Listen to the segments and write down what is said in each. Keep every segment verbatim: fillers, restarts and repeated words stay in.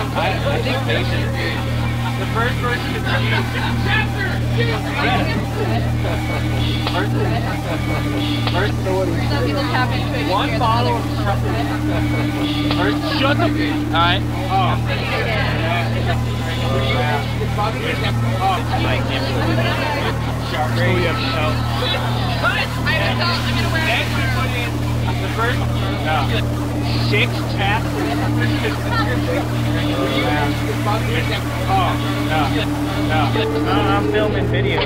I, I think patient. The first person to choose. First, first, Some people tap into it. one bottle of first, shut the alright. Oh. Like him. Great. I'm gonna wear it. The first no. six taps. Oh, no. No. No, I'm filming video.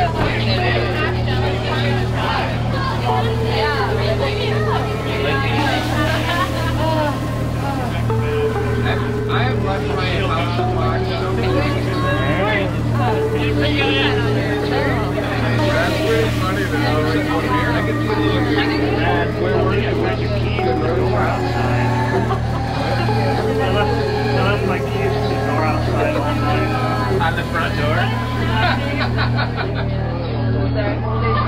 I have left my house to watch so many. That's pretty funny to know. I can see the Dad, where were you? Where's your keys? They were outside. I left, I left my keys in the door outside all night. On the front door?